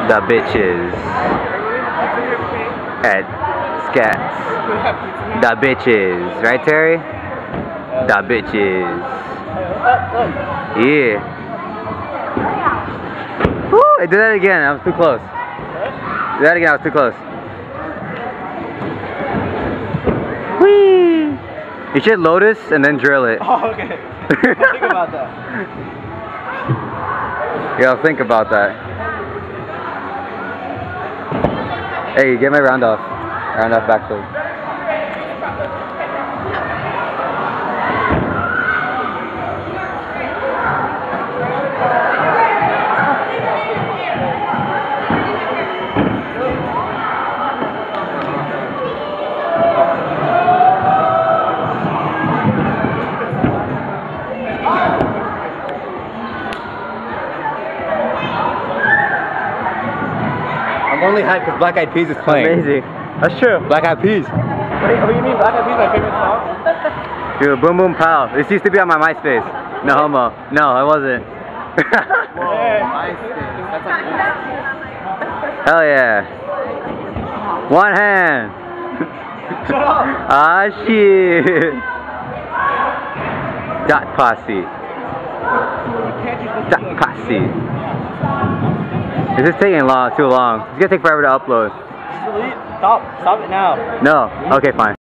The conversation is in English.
The bitches. At Scats. The bitches. Right, Terry? The bitches. Yeah. Woo! I did that again. I was too close. Do that again. I was too close. Whee! You should lotus and then drill it. Oh, okay. Think about that. Yeah, I'll think about that. Hey, get my round off. Round off backflip. I'm only hyped because Black Eyed Peas is playing. Amazing. That's true. Black Eyed Peas. Wait, oh, you mean Black Eyed Peas my favorite song? Dude, Boom Boom Pow. This used to be on my MySpace. No homo. No, it wasn't. Whoa, MySpace. That's like Hell yeah. One hand. Shut up. Ah shit. Dot posse. Dot posse. This is taking too long. It's gonna take forever to upload. Delete. Stop it now. No. Okay, fine.